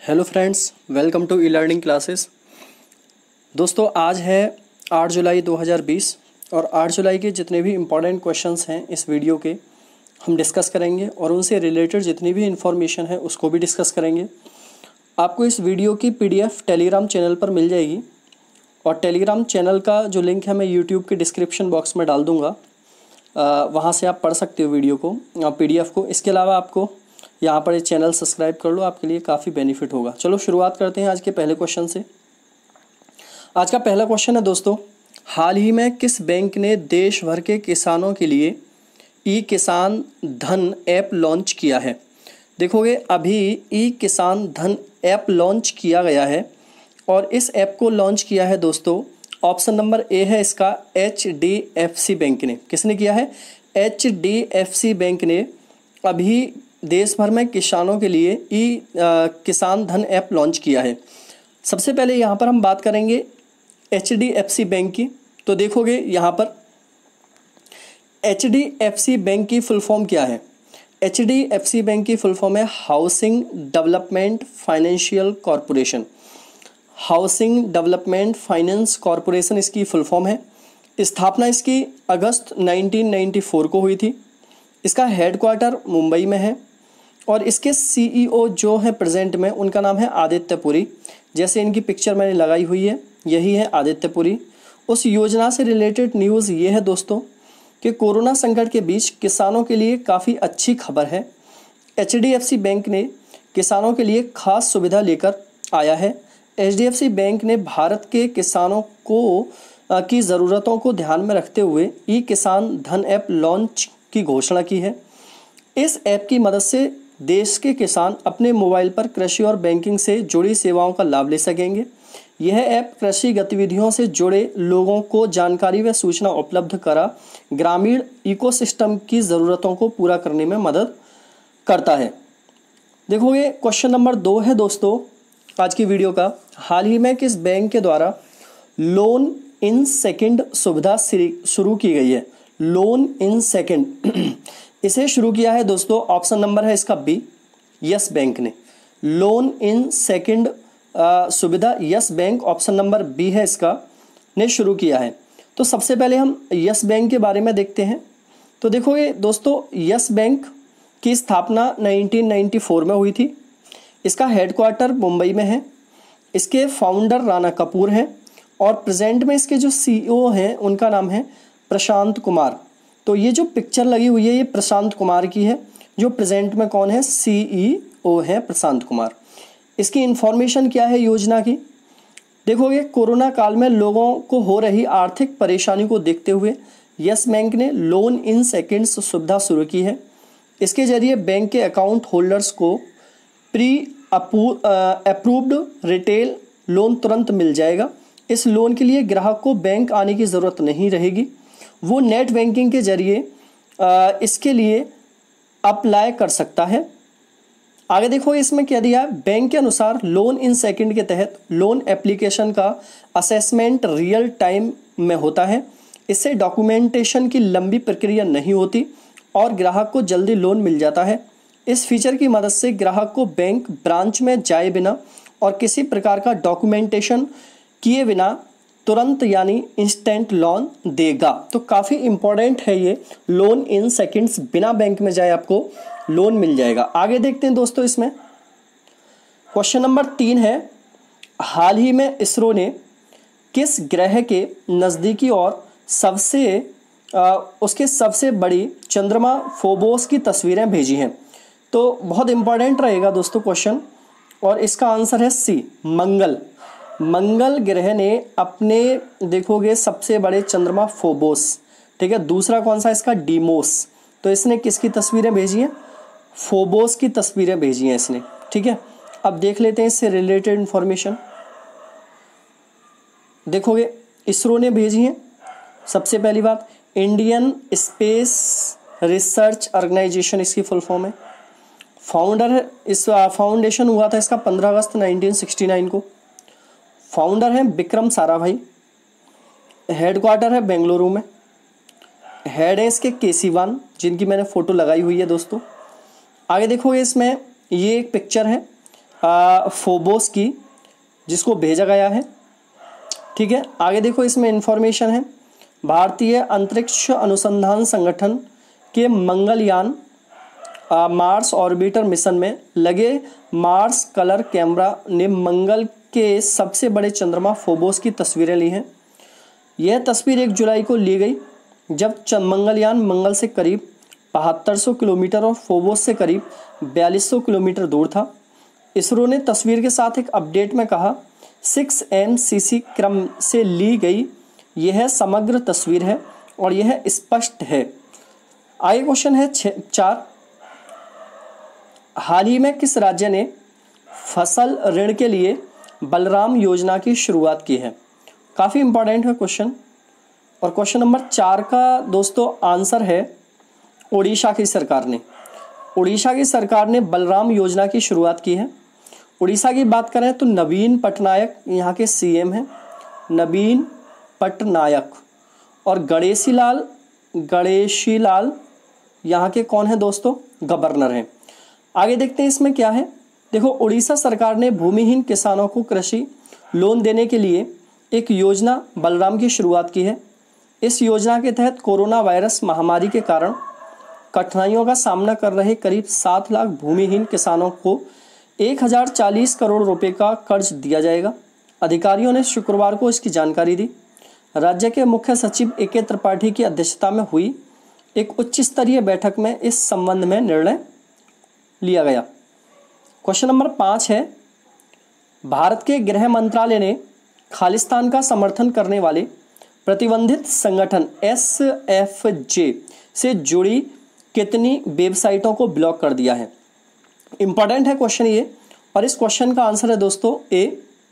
Hello friends, welcome to e learning classes. दोस्तों, आज है 8 जुलाई 2020 और 8 जुलाई के जितने भी इम्पॉर्टेंट क्वेश्चंस हैं इस वीडियो के हम डिस्कस करेंगे और उनसे रिलेटेड जितनी भी इन्फॉर्मेशन है उसको भी डिस्कस करेंगे। आपको इस वीडियो की पीडीएफ टेलीग्राम चैनल पर मिल जाएगी और टेलीग्राम चैनल का जो लिंक है मैं यूट्यूब के डिस्क्रिप्शन बॉक्स में डाल दूँगा। वहाँ से आप पढ़ सकते हो वीडियो को, पीडीएफ को। इसके अलावा आपको यहाँ पर ये चैनल सब्सक्राइब कर लो, आपके लिए काफ़ी बेनिफिट होगा। चलो शुरुआत करते हैं आज के पहले क्वेश्चन से। आज का पहला क्वेश्चन है दोस्तों, हाल ही में किस बैंक ने देश भर के किसानों के लिए ई किसान धन ऐप लॉन्च किया है? देखोगे अभी ई किसान धन ऐप लॉन्च किया गया है और इस ऐप को लॉन्च किया है दोस्तों, ऑप्शन नंबर ए है इसका HDFC बैंक ने। किसने किया है? HDFC बैंक ने अभी देश भर में किसानों के लिए ई किसान धन ऐप लॉन्च किया है। सबसे पहले यहाँ पर हम बात करेंगे HDFC बैंक की। तो देखोगे यहाँ पर HDFC बैंक की फुल फॉर्म क्या है? HDFC बैंक की फुल फॉर्म है housing development financial corporation. Housing development finance corporation इसकी फुल फॉर्म है। स्थापना इसकी अगस्त 1994 को हुई थी। इसका हेडक्वार्टर मुंबई में है और इसके CEO जो है प्रेजेंट में, उनका नाम है आदित्य पुरी। जैसे इनकी पिक्चर मैंने लगाई हुई है, यही है आदित्य पुरी। उस योजना से रिलेटेड न्यूज़ ये है दोस्तों कि कोरोना संकट के बीच किसानों के लिए काफ़ी अच्छी खबर है। HDFC बैंक ने किसानों के लिए खास सुविधा लेकर आया है। HDFC बैंक ने भारत के किसानों को की ज़रूरतों को ध्यान में रखते हुए ई किसान धन ऐप लॉन्च की घोषणा की है। इस ऐप की मदद से देश के किसान अपने मोबाइल पर कृषि और बैंकिंग से जुड़ी सेवाओं का लाभ ले सकेंगे। यह ऐप कृषि गतिविधियों से जुड़े लोगों को जानकारी व सूचना उपलब्ध करा ग्रामीण इकोसिस्टम की ज़रूरतों को पूरा करने में मदद करता है। देखोगे क्वेश्चन नंबर 2 है दोस्तों आज की वीडियो का, हाल ही में किस बैंक के द्वारा लोन इन सेकंड सुविधा शुरू की गई है? लोन इन सेकंड इसे शुरू किया है दोस्तों, ऑप्शन नंबर है इसका बी, यस बैंक ने। लोन इन सेकंड सुविधा Yes Bank, option number B है इसका, ने शुरू किया है। तो सबसे पहले हम यस बैंक के बारे में देखते हैं। तो देखोगे दोस्तों, यस बैंक की स्थापना 1994 में हुई थी। इसका हेडक्वार्टर मुंबई में है। इसके फाउंडर राणा कपूर हैं और प्रेजेंट में इसके जो CEO हैं उनका नाम है प्रशांत कुमार। तो ये जो पिक्चर लगी हुई है ये प्रशांत कुमार की है, जो प्रेजेंट में कौन है? CEO है प्रशांत कुमार। इसकी इन्फॉर्मेशन क्या है योजना की? देखोगे कोरोना काल में लोगों को हो रही आर्थिक परेशानी को देखते हुए यस बैंक ने लोन इन सेकंड्स सुविधा शुरू की है। इसके जरिए बैंक के अकाउंट होल्डर्स को प्री अप्रूव्ड रिटेल लोन तुरंत मिल जाएगा। इस लोन के लिए ग्राहक को बैंक आने की ज़रूरत नहीं रहेगी, वो नेट बैंकिंग के जरिए इसके लिए अप्लाई कर सकता है। आगे देखो इसमें क्या दिया है, बैंक के अनुसार लोन इन सेकंड के तहत लोन एप्लीकेशन का असेसमेंट रियल टाइम में होता है। इससे डॉक्यूमेंटेशन की लंबी प्रक्रिया नहीं होती और ग्राहक को जल्दी लोन मिल जाता है। इस फीचर की मदद से ग्राहक को बैंक ब्रांच में जाए बिना और किसी प्रकार का डॉक्यूमेंटेशन किए बिना तुरंत यानी इंस्टेंट लोन देगा। तो काफ़ी इंपॉर्टेंट है ये, लोन इन सेकंड्स, बिना बैंक में जाए आपको लोन मिल जाएगा। आगे देखते हैं दोस्तों, इसमें क्वेश्चन नंबर 3 है, हाल ही में इसरो ने किस ग्रह के नज़दीकी और उसके सबसे बड़ी चंद्रमा फोबोस की तस्वीरें भेजी हैं? तो बहुत इंपॉर्टेंट रहेगा दोस्तों क्वेश्चन, और इसका आंसर है सी, मंगल। मंगल ग्रह ने अपने देखोगे सबसे बड़े चंद्रमा फोबोस, ठीक है। दूसरा कौन सा इसका? डीमोस। तो इसने किसकी तस्वीरें भेजी हैं? फोबोस की तस्वीरें भेजी हैं इसने, ठीक है। अब देख लेते हैं इससे रिलेटेड इंफॉर्मेशन। देखोगे इसरो ने भेजी हैं। सबसे पहली बात, इंडियन स्पेस रिसर्च ऑर्गेनाइजेशन इसकी फुल फॉर्म है। फाउंडर है, इस फाउंडेशन हुआ था इसका 15 अगस्त 1969 को। फाउंडर है विक्रम साराभाई। हेडक्वार्टर है बेंगलुरु में। हेड है इसके केसीवान, जिनकी मैंने फ़ोटो लगाई हुई है दोस्तों। आगे देखोगे इसमें ये एक पिक्चर है फोबोस की, जिसको भेजा गया है। ठीक है, आगे देखो इसमें इंफॉर्मेशन है, भारतीय अंतरिक्ष अनुसंधान संगठन के मंगलयान मार्स ऑर्बिटर मिशन में लगे मार्स कलर कैमरा ने मंगल के सबसे बड़े चंद्रमा फोबोस की तस्वीरें ली हैं। यह तस्वीर 1 जुलाई को ली गई जब मंगलयान मंगल से करीब 7200 किलोमीटर और फोबोस से करीब 4200 किलोमीटर दूर था। इसरो ने तस्वीर के साथ एक अपडेट में कहा, 6MCC क्रम से ली गई यह समग्र तस्वीर है और यह स्पष्ट है। आगे क्वेश्चन है 4, हाल ही में किस राज्य ने फसल ऋण के लिए बलराम योजना की शुरुआत की है? काफ़ी इंपॉर्टेंट है क्वेश्चन। और क्वेश्चन नंबर 4 का दोस्तों आंसर है उड़ीसा की सरकार ने। उड़ीसा की सरकार ने बलराम योजना की शुरुआत की है। उड़ीसा की बात करें तो नवीन पटनायक यहाँ के सीएम हैं, नवीन पटनायक, और गणेशी लाल यहाँ के कौन है दोस्तों? गवर्नर हैं। आगे देखते हैं इसमें क्या है। देखो, उड़ीसा सरकार ने भूमिहीन किसानों को कृषि लोन देने के लिए एक योजना बलराम की शुरुआत की है। इस योजना के तहत कोरोना वायरस महामारी के कारण कठिनाइयों का सामना कर रहे करीब 7 लाख भूमिहीन किसानों को 1040 करोड़ रुपए का कर्ज दिया जाएगा। अधिकारियों ने शुक्रवार को इसकी जानकारी दी। राज्य के मुख्य सचिव ए.के. त्रिपाठी की अध्यक्षता में हुई एक उच्च स्तरीय बैठक में इस संबंध में निर्णय लिया गया। क्वेश्चन नंबर 5 है, भारत के गृह मंत्रालय ने खालिस्तान का समर्थन करने वाले प्रतिबंधित संगठन SFJ से जुड़ी कितनी वेबसाइटों को ब्लॉक कर दिया है? इंपॉर्टेंट है क्वेश्चन ये, और इस क्वेश्चन का आंसर है दोस्तों ए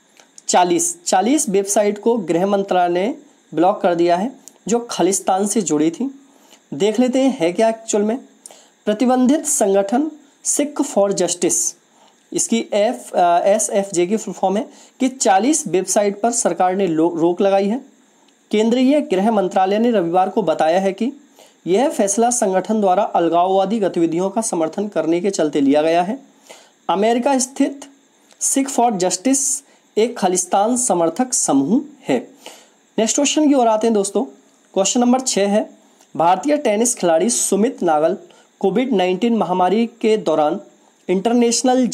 40 वेबसाइट को गृह मंत्रालय ने ब्लॉक कर दिया है जो खालिस्तान से जुड़ी थी। देख लेते हैं है क्या एक्चुअल में। प्रतिबंधित संगठन सिख फॉर जस्टिस, इसकी SFJ की फुल फॉर्म है कि 40 वेबसाइट पर सरकार ने रोक लगाई है। केंद्रीय गृह मंत्रालय ने रविवार को बताया है कि यह फैसला संगठन द्वारा अलगाववादी गतिविधियों का समर्थन करने के चलते लिया गया है। अमेरिका स्थित सिख फॉर जस्टिस एक खालिस्तान समर्थक समूह है। नेक्स्ट क्वेश्चन की ओर आते हैं दोस्तों। क्वेश्चन नंबर 6 है, भारतीय टेनिस खिलाड़ी सुमित नागल कोविड-19 महामारी के दौरान इंटरनेशनल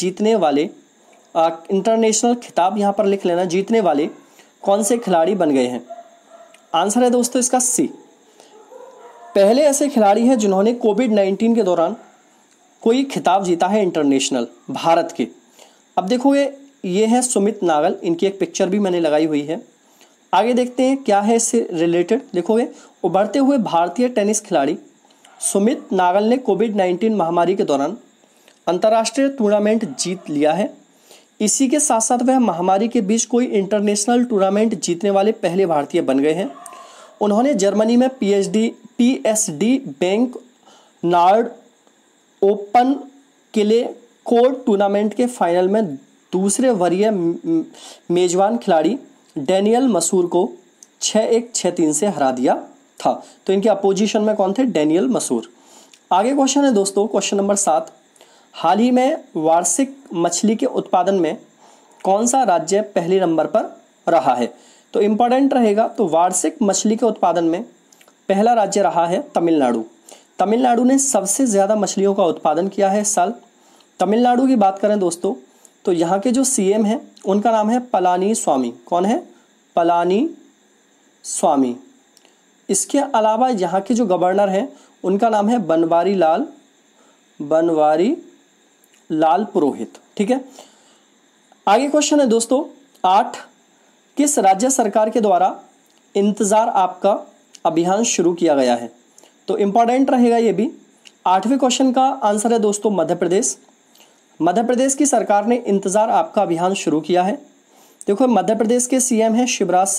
खिताब यहाँ पर लिख लेना, जीतने वाले कौन से खिलाड़ी बन गए हैं? आंसर है दोस्तों इसका सी। पहले ऐसे खिलाड़ी हैं जिन्होंने कोविड-19 के दौरान कोई खिताब जीता है इंटरनेशनल भारत के। अब देखोगे ये है सुमित नागल, इनकी एक पिक्चर भी मैंने लगाई हुई है। आगे देखते हैं क्या है इससे रिलेटेड। देखोगे, उभरते हुए भारतीय टेनिस खिलाड़ी सुमित नागल ने कोविड-19 महामारी के दौरान अंतर्राष्ट्रीय टूर्नामेंट जीत लिया है। इसी के साथ साथ वह महामारी के बीच कोई इंटरनेशनल टूर्नामेंट जीतने वाले पहले भारतीय बन गए हैं। उन्होंने जर्मनी में PSD Bank Nord Open Kiel court tournament के फाइनल में दूसरे वरीय मेजबान खिलाड़ी डेनियल मसूर को 6-1, 6-3 से हरा दिया था। तो इनके अपोजिशन में कौन थे? डेनियल मसूर। आगे क्वेश्चन है दोस्तों, क्वेश्चन नंबर 7, हाल ही में वार्षिक मछली के उत्पादन में कौन सा राज्य पहले नंबर पर रहा है? तो इंपॉर्टेंट रहेगा, तो वार्षिक मछली के उत्पादन में पहला राज्य रहा है तमिलनाडु। तमिलनाडु ने सबसे ज़्यादा मछलियों का उत्पादन किया है इस साल। तमिलनाडु की बात करें दोस्तों तो यहाँ के जो CM हैं उनका नाम है पलानी स्वामी। कौन है? पलानी स्वामी। इसके अलावा यहाँ के जो गवर्नर हैं उनका नाम है बनवारी लाल पुरोहित। ठीक है, आगे क्वेश्चन है दोस्तों 8, किस राज्य सरकार के द्वारा इंतज़ार आपका अभियान शुरू किया गया है? तो इम्पॉर्टेंट रहेगा ये भी। 8वें क्वेश्चन का आंसर है दोस्तों मध्य प्रदेश। मध्य प्रदेश की सरकार ने इंतज़ार आपका अभियान शुरू किया है। देखो, मध्य प्रदेश के CM हैं शिवराज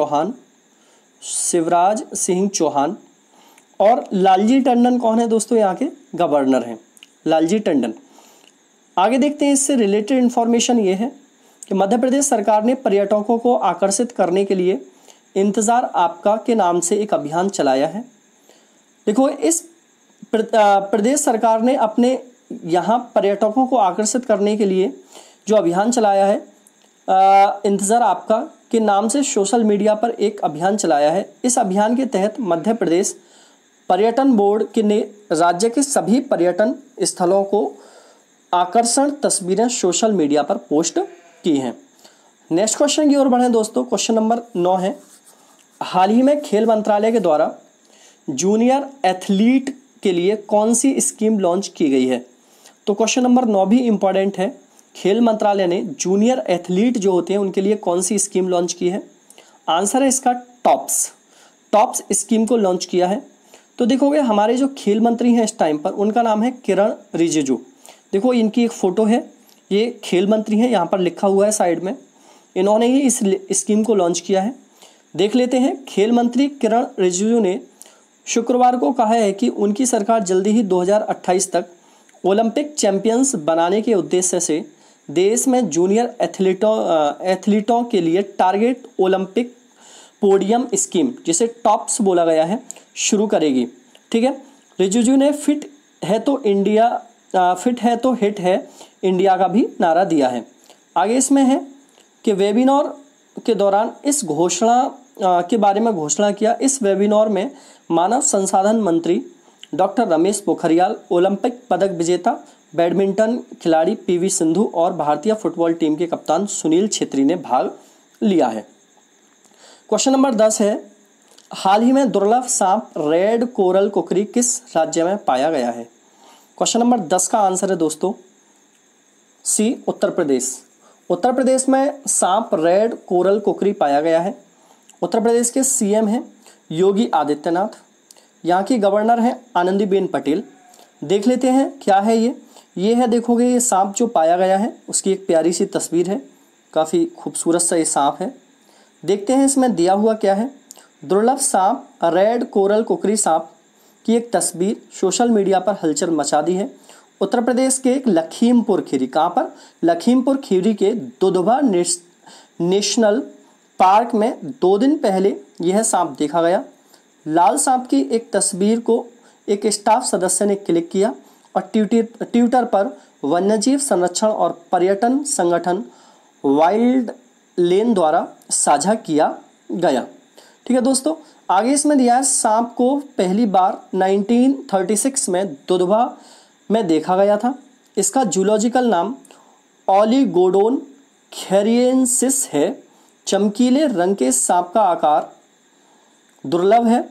सिंह चौहान और लालजी टंडन कौन है दोस्तों? यहाँ के गवर्नर हैं लालजी टंडन। आगे देखते हैं इससे रिलेटेड इन्फॉर्मेशन ये है कि मध्य प्रदेश सरकार ने पर्यटकों को आकर्षित करने के लिए इंतज़ार आपका के नाम से एक अभियान चलाया है। देखो, इस प्रदेश सरकार ने अपने यहाँ पर्यटकों को आकर्षित करने के लिए जो अभियान चलाया है इंतज़ार आपका के नाम से सोशल मीडिया पर एक अभियान चलाया है। इस अभियान के तहत मध्य प्रदेश पर्यटन बोर्ड के ने राज्य के सभी पर्यटन स्थलों को आकर्षण तस्वीरें सोशल मीडिया पर पोस्ट की हैं। नेक्स्ट क्वेश्चन की ओर बढ़ें दोस्तों। क्वेश्चन नंबर 9 है, हाल ही में खेल मंत्रालय के द्वारा जूनियर एथलीट के लिए कौन सी स्कीम लॉन्च की गई है? तो क्वेश्चन नंबर 9 भी इम्पॉर्टेंट है। खेल मंत्रालय ने जूनियर एथलीट जो होते हैं उनके लिए कौन सी स्कीम लॉन्च की है? आंसर है इसका टॉप्स स्कीम को लॉन्च किया है। तो देखोगे हमारे जो खेल मंत्री हैं इस टाइम पर, उनका नाम है किरण रिजिजू। देखो इनकी एक फ़ोटो है, ये खेल मंत्री हैं, यहाँ पर लिखा हुआ है साइड में, इन्होंने ही इस स्कीम को लॉन्च किया है। देख लेते हैं। खेल मंत्री किरण रिजिजू ने शुक्रवार को कहा है कि उनकी सरकार जल्दी ही 2028 तक ओलंपिक चैंपियंस बनाने के उद्देश्य से देश में जूनियर एथलीटों के लिए टारगेट ओलंपिक पोडियम स्कीम, जिसे टॉप्स बोला गया है, शुरू करेगी। ठीक है। रिजिजू ने फिट है तो हिट है इंडिया का भी नारा दिया है। आगे इसमें है कि वेबिनार के दौरान इस घोषणा के बारे में घोषणा किया। इस वेबिनार में मानव संसाधन मंत्री डॉक्टर रमेश पोखरियाल, ओलंपिक पदक विजेता बैडमिंटन खिलाड़ी पीवी सिंधु और भारतीय फुटबॉल टीम के कप्तान सुनील छेत्री ने भाग लिया है। क्वेश्चन नंबर 10 है, हाल ही में दुर्लभ सांप रेड कोरल कुकरी किस राज्य में पाया गया है? क्वेश्चन नंबर 10 का आंसर है दोस्तों सी, उत्तर प्रदेश। उत्तर प्रदेश में सांप रेड कोरल कुकरी पाया गया है। उत्तर प्रदेश के सीएम हैं योगी आदित्यनाथ, यहाँ की गवर्नर हैं आनंदीबेन पटेल। देख लेते हैं क्या है ये है, देखोगे ये सांप जो पाया गया है उसकी एक प्यारी सी तस्वीर है, काफ़ी खूबसूरत सा ये सांप है। देखते हैं इसमें दिया हुआ क्या है। दुर्लभ सांप रेड कोरल कुकरी सांप की एक तस्वीर सोशल मीडिया पर हलचल मचा दी है। उत्तर प्रदेश के एक लखीमपुर खीरी, कहाँ पर? लखीमपुर खीरी के दुधवा नेशनल पार्क में 2 दिन पहले यह सांप देखा गया। लाल सांप की एक तस्वीर को एक स्टाफ सदस्य ने क्लिक किया और ट्विटर पर वन्यजीव संरक्षण और पर्यटन संगठन वाइल्ड लेन द्वारा साझा किया गया। ठीक है दोस्तों। आगे इसमें दिया है सांप को पहली बार 1936 में दुधवा में देखा गया था। इसका जूलॉजिकल नाम ओलिगोडोन कैरिएंसिस है। चमकीले रंग के सांप का आकार दुर्लभ है।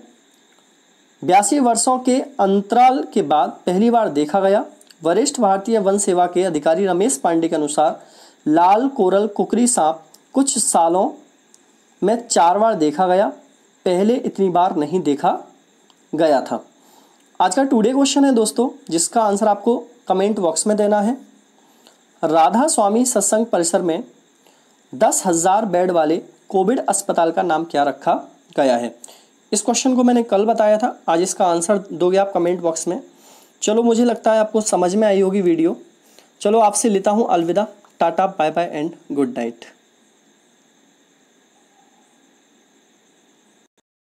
82 वर्षों के अंतराल के बाद पहली बार देखा गया। वरिष्ठ भारतीय वन सेवा के अधिकारी रमेश पांडे के अनुसार लाल कोरल कुकरी सांप कुछ सालों में 4 बार देखा गया, पहले इतनी बार नहीं देखा गया था। आज का टुडे क्वेश्चन है दोस्तों, जिसका आंसर आपको कमेंट बॉक्स में देना है। राधा स्वामी सत्संग परिसर में 10,000 बेड वाले कोविड अस्पताल का नाम क्या रखा गया है? इस क्वेश्चन को मैंने कल बताया था, आज इसका आंसर दोगे आप कमेंट बॉक्स में। चलो मुझे लगता है आपको समझ में आई होगी वीडियो। चलो आपसे लेता हूँ अलविदा, tata bye bye and good night.